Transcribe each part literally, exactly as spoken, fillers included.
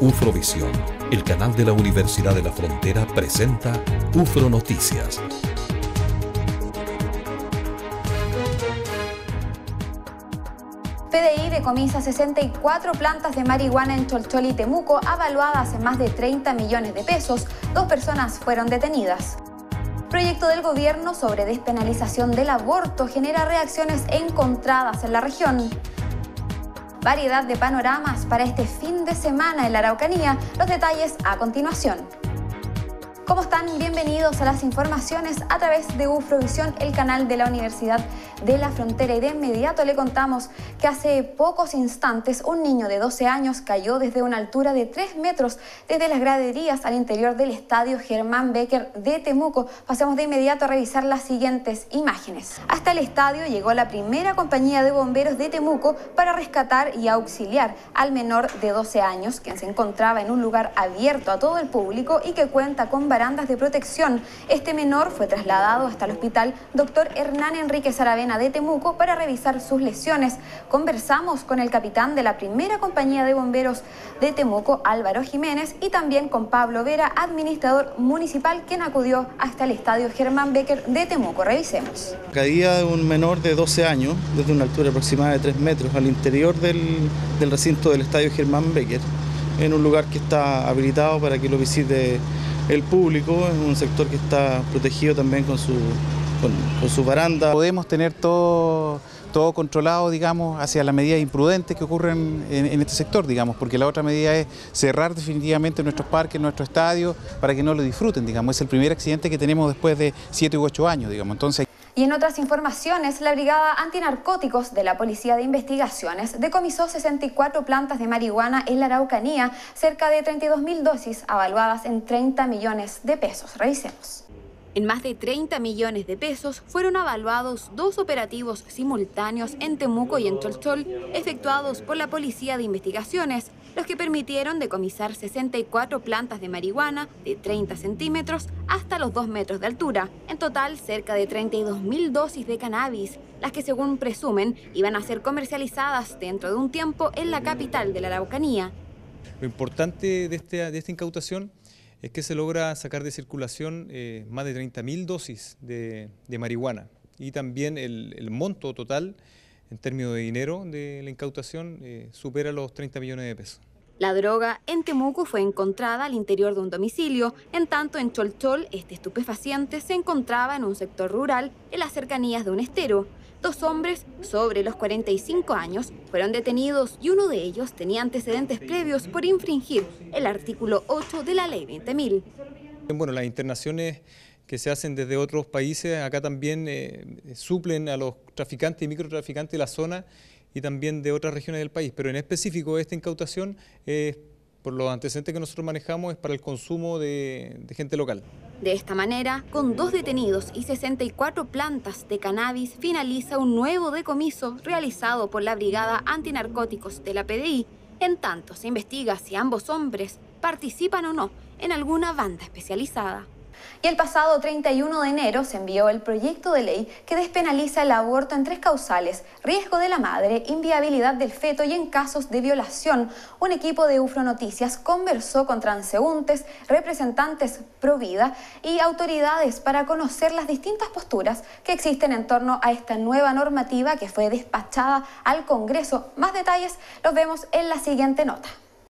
Ufrovisión, el canal de la Universidad de la Frontera, presenta UFRO Noticias. P D I decomisa sesenta y cuatro plantas de marihuana en Cholchol y Temuco, avaluadas en más de treinta millones de pesos. Dos personas fueron detenidas. Proyecto del gobierno sobre despenalización del aborto genera reacciones encontradas en la región. Variedad de panoramas para este fin de semana en la Araucanía. Los detalles a continuación. ¿Cómo están? Bienvenidos a las informaciones a través de Ufrovisión, el canal de la Universidad de la Frontera. Y de inmediato le contamos que hace pocos instantes un niño de doce años cayó desde una altura de tres metros desde las graderías al interior del estadio Germán Becker de Temuco. Pasemos de inmediato a revisar las siguientes imágenes. Hasta el estadio llegó la primera compañía de bomberos de Temuco para rescatar y auxiliar al menor de doce años, quien se encontraba en un lugar abierto a todo el público y que cuenta con barandas de protección. Este menor fue trasladado hasta el hospital doctor Hernán Enrique Saravena de Temuco para revisar sus lesiones. Conversamos con el capitán de la primera compañía de bomberos de Temuco, Álvaro Jiménez, y también con Pablo Vera, administrador municipal, quien acudió hasta el estadio Germán Becker de Temuco. Revisemos. Caída de un menor de doce años desde una altura aproximada de tres metros al interior del, del recinto del estadio Germán Becker, en un lugar que está habilitado para que lo visite el público. Es un sector que está protegido también con su, con, con su baranda. Podemos tener todo, todo controlado, digamos, hacia las medidas imprudentes que ocurren en, en este sector, digamos, porque la otra medida es cerrar definitivamente nuestros parques, nuestros estadios, para que no lo disfruten, digamos. Es el primer accidente que tenemos después de siete u ocho años, digamos. Entonces, y en otras informaciones, la Brigada Antinarcóticos de la Policía de Investigaciones decomisó sesenta y cuatro plantas de marihuana en la Araucanía, cerca de treinta y dos mil dosis, avaluadas en treinta millones de pesos. Revisemos. En más de treinta millones de pesos fueron avaluados dos operativos simultáneos en Temuco y en Cholchol, efectuados por la Policía de Investigaciones, los que permitieron decomisar sesenta y cuatro plantas de marihuana de treinta centímetros hasta los dos metros de altura. En total, cerca de treinta y dos mil dosis de cannabis, las que según presumen iban a ser comercializadas dentro de un tiempo en la capital de la Araucanía. Lo importante de, este, de esta incautación es que se logra sacar de circulación eh, más de treinta mil dosis de, de marihuana, y también el, el monto total en términos de dinero de la incautación eh, supera los treinta millones de pesos. La droga en Temuco fue encontrada al interior de un domicilio, en tanto en Cholchol este estupefaciente se encontraba en un sector rural en las cercanías de un estero. Dos hombres sobre los cuarenta y cinco años fueron detenidos y uno de ellos tenía antecedentes previos por infringir el artículo ocho de la ley veinte mil. Bueno, las internaciones que se hacen desde otros países acá también eh, suplen a los traficantes y microtraficantes de la zona y también de otras regiones del país, pero en específico esta incautación, eh, por los antecedentes que nosotros manejamos, es para el consumo de, de gente local. De esta manera, con dos detenidos y sesenta y cuatro plantas de cannabis, finaliza un nuevo decomiso realizado por la Brigada Antinarcóticos de la P D I. En tanto, se investiga si ambos hombres participan o no en alguna banda especializada. Y el pasado treinta y uno de enero se envió el proyecto de ley que despenaliza el aborto en tres causales: riesgo de la madre, inviabilidad del feto y en casos de violación. Un equipo de UFRO Noticias conversó con transeúntes, representantes pro vida y autoridades para conocer las distintas posturas que existen en torno a esta nueva normativa que fue despachada al Congreso. Más detalles los vemos en la siguiente nota.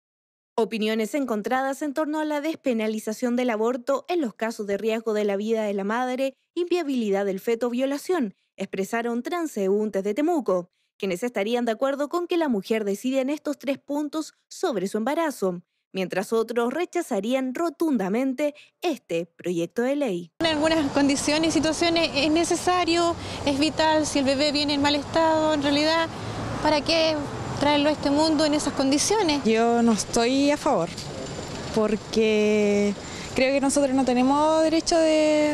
Opiniones encontradas en torno a la despenalización del aborto en los casos de riesgo de la vida de la madre, inviabilidad del feto o violación, expresaron transeúntes de Temuco, quienes estarían de acuerdo con que la mujer decida en estos tres puntos sobre su embarazo, mientras otros rechazarían rotundamente este proyecto de ley. En algunas condiciones y situaciones es necesario, es vital. Si el bebé viene en mal estado, en realidad, ¿para qué traerlo a este mundo en esas condiciones? Yo no estoy a favor, porque creo que nosotros no tenemos derecho de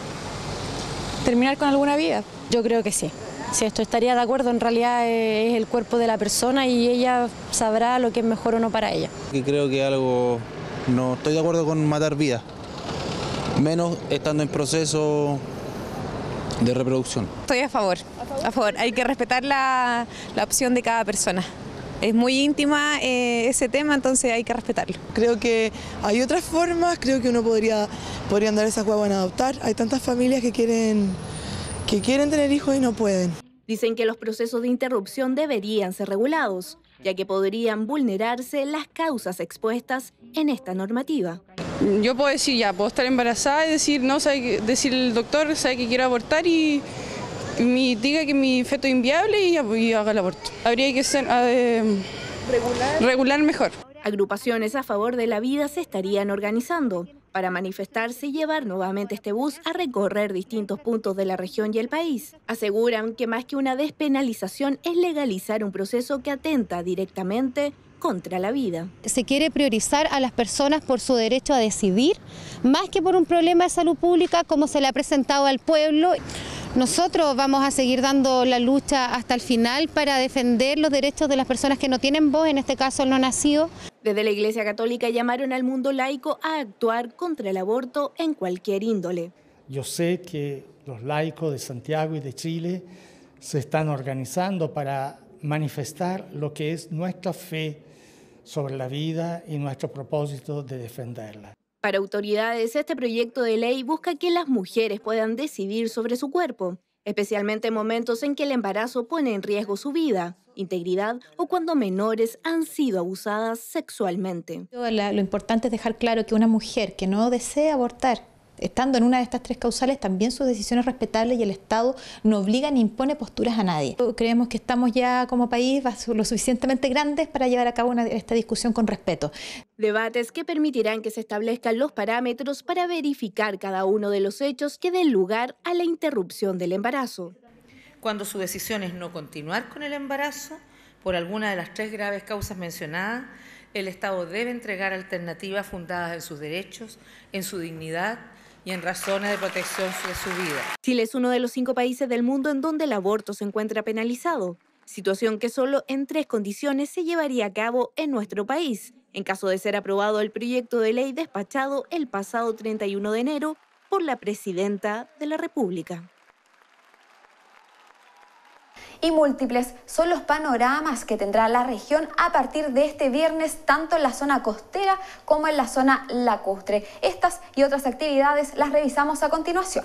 terminar con alguna vida. Yo creo que sí. Si esto estaría de acuerdo, en realidad es el cuerpo de la persona y ella sabrá lo que es mejor o no para ella. Y creo que algo, no estoy de acuerdo con matar vidas, menos estando en proceso de reproducción. Estoy a favor, a favor. Hay que respetar la, la opción de cada persona. Es muy íntima eh, ese tema, entonces hay que respetarlo. Creo que hay otras formas, creo que uno podría podrían dar esas guaguas a adoptar. Hay tantas familias que quieren, que quieren tener hijos y no pueden. Dicen que los procesos de interrupción deberían ser regulados, ya que podrían vulnerarse las causas expuestas en esta normativa. Yo puedo decir ya, puedo estar embarazada y decir, no, sabe, decir el doctor sabe que quiero abortar y mi, diga que mi feto es inviable y, y haga el aborto. Habría que ser, eh, regular. regular mejor. Agrupaciones a favor de la vida se estarían organizando para manifestarse y llevar nuevamente este bus a recorrer distintos puntos de la región y el país. Aseguran que más que una despenalización es legalizar un proceso que atenta directamente contra la vida. Se quiere priorizar a las personas por su derecho a decidir, más que por un problema de salud pública como se le ha presentado al pueblo. Nosotros vamos a seguir dando la lucha hasta el final para defender los derechos de las personas que no tienen voz, en este caso el no nacido. Desde la Iglesia Católica llamaron al mundo laico a actuar contra el aborto en cualquier índole. Yo sé que los laicos de Santiago y de Chile se están organizando para manifestar lo que es nuestra fe sobre la vida y nuestro propósito de defenderla. Para autoridades, este proyecto de ley busca que las mujeres puedan decidir sobre su cuerpo, especialmente en momentos en que el embarazo pone en riesgo su vida, integridad o cuando menores han sido abusadas sexualmente. Lo importante es dejar claro que una mujer que no desea abortar, estando en una de estas tres causales, también sus decisiones respetables y el Estado no obliga ni impone posturas a nadie. Creemos que estamos ya como país lo suficientemente grandes para llevar a cabo una, esta discusión con respeto. Debates que permitirán que se establezcan los parámetros para verificar cada uno de los hechos que den lugar a la interrupción del embarazo. Cuando su decisión es no continuar con el embarazo, por alguna de las tres graves causas mencionadas, el Estado debe entregar alternativas fundadas en sus derechos, en su dignidad y en razones de protección de su vida. Chile es uno de los cinco países del mundo en donde el aborto se encuentra penalizado, situación que solo en tres condiciones se llevaría a cabo en nuestro país, en caso de ser aprobado el proyecto de ley despachado el pasado treinta y uno de enero por la Presidenta de la República. Y múltiples son los panoramas que tendrá la región a partir de este viernes, tanto en la zona costera como en la zona lacustre. Estas y otras actividades las revisamos a continuación.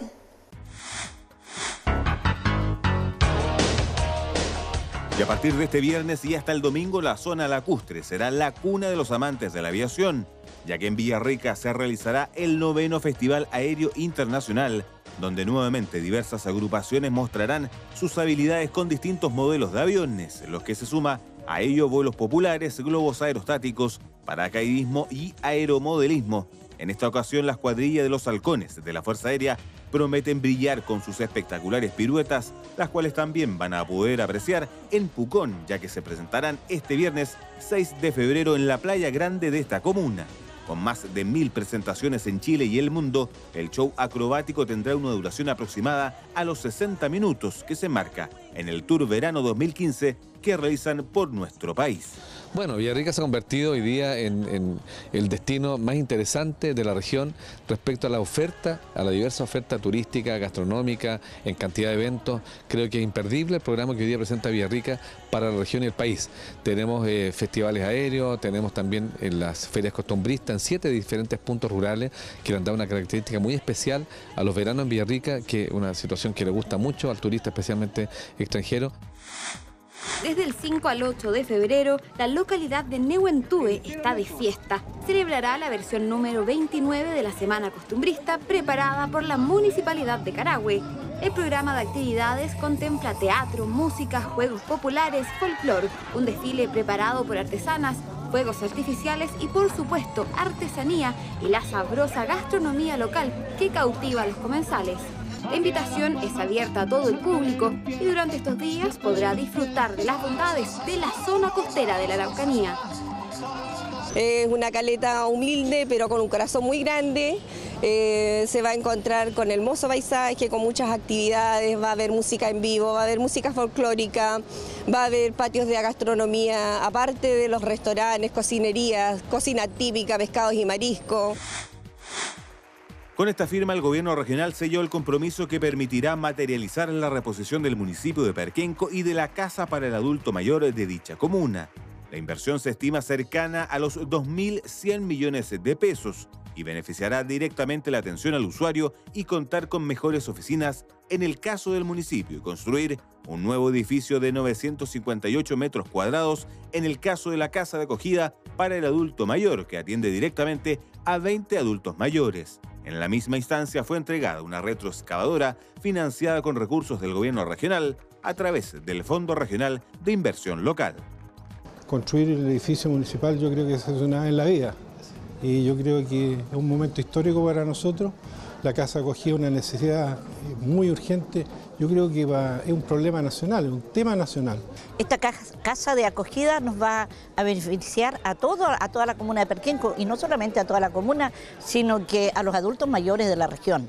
Y a partir de este viernes y hasta el domingo, la zona lacustre será la cuna de los amantes de la aviación, ya que en Villarrica se realizará el noveno Festival Aéreo Internacional, donde nuevamente diversas agrupaciones mostrarán sus habilidades con distintos modelos de aviones, los que se suma a ello vuelos populares, globos aerostáticos, paracaidismo y aeromodelismo. En esta ocasión, las cuadrillas de los halcones de la Fuerza Aérea prometen brillar con sus espectaculares piruetas, las cuales también van a poder apreciar en Pucón, ya que se presentarán este viernes seis de febrero en la playa grande de esta comuna. Con más de mil presentaciones en Chile y el mundo, el show acrobático tendrá una duración aproximada a los sesenta minutos que se marca en el Tour Verano dos mil quince que realizan por nuestro país. Bueno, Villarrica se ha convertido hoy día en, en el destino más interesante de la región respecto a la oferta, a la diversa oferta turística, gastronómica, en cantidad de eventos. Creo que es imperdible el programa que hoy día presenta Villarrica para la región y el país. Tenemos eh, festivales aéreos, tenemos también en las ferias costumbristas en siete diferentes puntos rurales que le han dado una característica muy especial a los veranos en Villarrica, que es una situación que le gusta mucho al turista, especialmente extranjero. Desde el cinco al ocho de febrero, la localidad de Nehuentue está de fiesta. Celebrará la versión número veintinueve de la Semana Costumbrista preparada por la Municipalidad de Carahue. El programa de actividades contempla teatro, música, juegos populares, folclore, un desfile preparado por artesanas, fuegos artificiales y, por supuesto, artesanía y la sabrosa gastronomía local que cautiva a los comensales. La invitación es abierta a todo el público y durante estos días podrá disfrutar de las bondades de la zona costera de la Araucanía. Es una caleta humilde pero con un corazón muy grande. Eh, se va a encontrar con hermoso paisaje, con muchas actividades, va a haber música en vivo, va a haber música folclórica, va a haber patios de gastronomía, aparte de los restaurantes, cocinerías, cocina típica, pescados y mariscos. Con esta firma, el gobierno regional selló el compromiso que permitirá materializar la reposición del municipio de Perquenco y de la Casa para el Adulto Mayor de dicha comuna. La inversión se estima cercana a los dos mil cien millones de pesos y beneficiará directamente la atención al usuario y contar con mejores oficinas en el caso del municipio y construir un nuevo edificio de novecientos cincuenta y ocho metros cuadrados en el caso de la casa de acogida para el adulto mayor, que atiende directamente a veinte adultos mayores. En la misma instancia fue entregada una retroexcavadora financiada con recursos del gobierno regional a través del Fondo Regional de Inversión Local. Construir el edificio municipal yo creo que es una vez en la vida y yo creo que es un momento histórico para nosotros. La casa acogida es una necesidad muy urgente. Yo creo que va, es un problema nacional, es un tema nacional. Esta casa de acogida nos va a beneficiar a, todo, a toda la comuna de Perquenco y no solamente a toda la comuna, sino que a los adultos mayores de la región.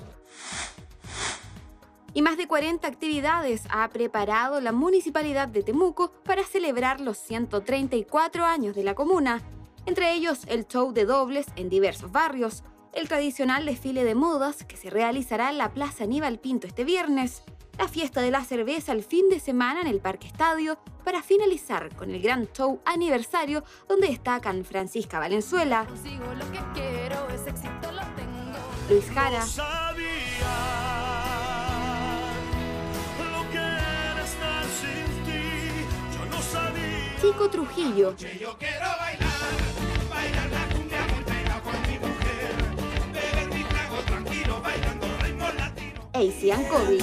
Y más de cuarenta actividades ha preparado la Municipalidad de Temuco para celebrar los ciento treinta y cuatro años de la comuna. Entre ellos el show de dobles en diversos barrios, el tradicional desfile de modas que se realizará en la Plaza Aníbal Pinto este viernes, la fiesta de la cerveza el fin de semana en el Parque Estadio, para finalizar con el gran show aniversario donde destacan Francisca Valenzuela, Luis Jara, Chico Trujillo, Acey and Kobe.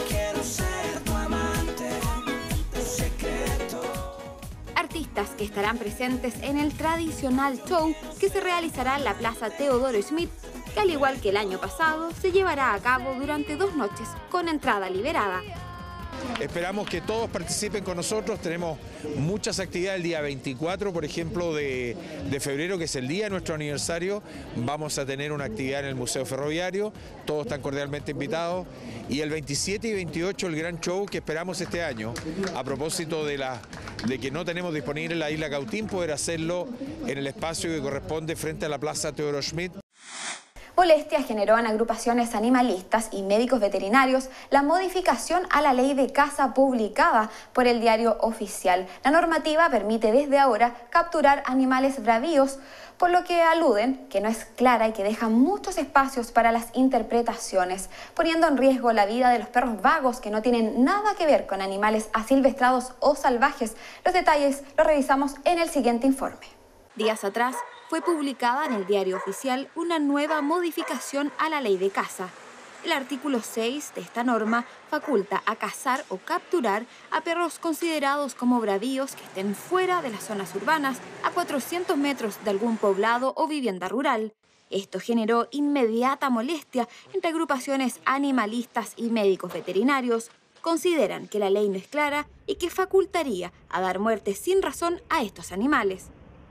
Artistas que estarán presentes en el tradicional show que se realizará en la Plaza Teodoro Schmidt, que al igual que el año pasado se llevará a cabo durante dos noches con entrada liberada. Esperamos que todos participen con nosotros. Tenemos muchas actividades el día veinticuatro, por ejemplo, de, de febrero, que es el día de nuestro aniversario. Vamos a tener una actividad en el Museo Ferroviario. Todos están cordialmente invitados. Y el veintisiete y veintiocho el gran show que esperamos este año, a propósito de, la, de que no tenemos disponible en la isla Cautín, poder hacerlo en el espacio que corresponde frente a la Plaza Teodoro Schmidt. Molestia generó en agrupaciones animalistas y médicos veterinarios la modificación a la ley de caza publicada por el Diario Oficial. La normativa permite desde ahora capturar animales bravíos, por lo que aluden que no es clara y que deja muchos espacios para las interpretaciones, poniendo en riesgo la vida de los perros vagos que no tienen nada que ver con animales asilvestrados o salvajes. Los detalles los revisamos en el siguiente informe. Días atrás, fue publicada en el Diario Oficial una nueva modificación a la ley de caza. El artículo seis de esta norma faculta a cazar o capturar a perros considerados como bravíos que estén fuera de las zonas urbanas a cuatrocientos metros de algún poblado o vivienda rural. Esto generó inmediata molestia entre agrupaciones animalistas y médicos veterinarios. Consideran que la ley no es clara y que facultaría a dar muerte sin razón a estos animales.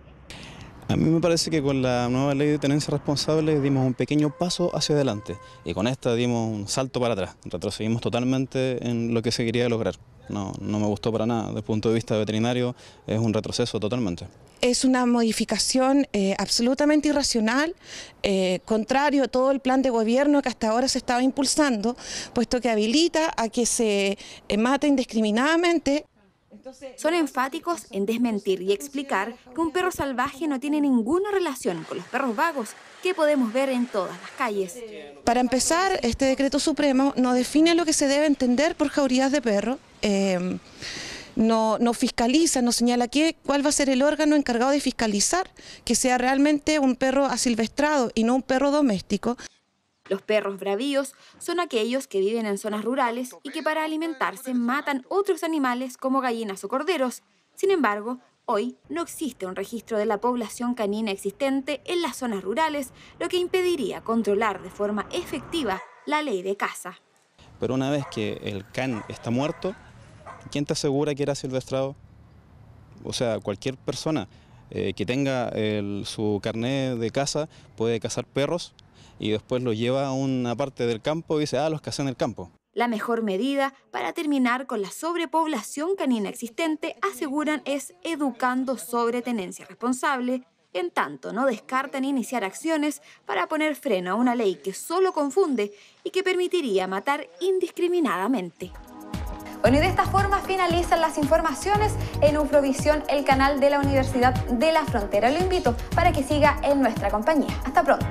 A mí me parece que con la nueva ley de tenencia responsable dimos un pequeño paso hacia adelante y con esta dimos un salto para atrás, retrocedimos totalmente en lo que se quería lograr. No, no me gustó para nada, desde el punto de vista veterinario es un retroceso totalmente. Es una modificación eh, absolutamente irracional, eh, contrario a todo el plan de gobierno que hasta ahora se estaba impulsando, puesto que habilita a que se eh, mate indiscriminadamente. Son enfáticos en desmentir y explicar que un perro salvaje no tiene ninguna relación con los perros vagos que podemos ver en todas las calles. Para empezar, este decreto supremo no define lo que se debe entender por jaurías de perro, eh, no, no fiscaliza, no señala qué, cuál va a ser el órgano encargado de fiscalizar que sea realmente un perro asilvestrado y no un perro doméstico. Los perros bravíos son aquellos que viven en zonas rurales y que para alimentarse matan otros animales como gallinas o corderos. Sin embargo, hoy no existe un registro de la población canina existente en las zonas rurales, lo que impediría controlar de forma efectiva la ley de caza. Pero una vez que el can está muerto, ¿quién te asegura que era silvestrado? O sea, cualquier persona eh, que tenga el, su carnet de caza puede cazar perros y después los lleva a una parte del campo y dice, ah, los cazé en el campo. La mejor medida para terminar con la sobrepoblación canina existente, aseguran, es educando sobre tenencia responsable. En tanto, no descartan iniciar acciones para poner freno a una ley que solo confunde y que permitiría matar indiscriminadamente. Bueno, y de esta forma finalizan las informaciones en Ufrovisión, el canal de la Universidad de la Frontera. Lo invito para que siga en nuestra compañía. Hasta pronto.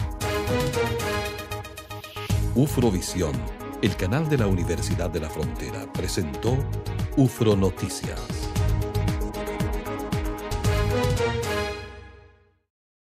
Ufrovisión, el canal de la Universidad de la Frontera, presentó Ufro Noticias.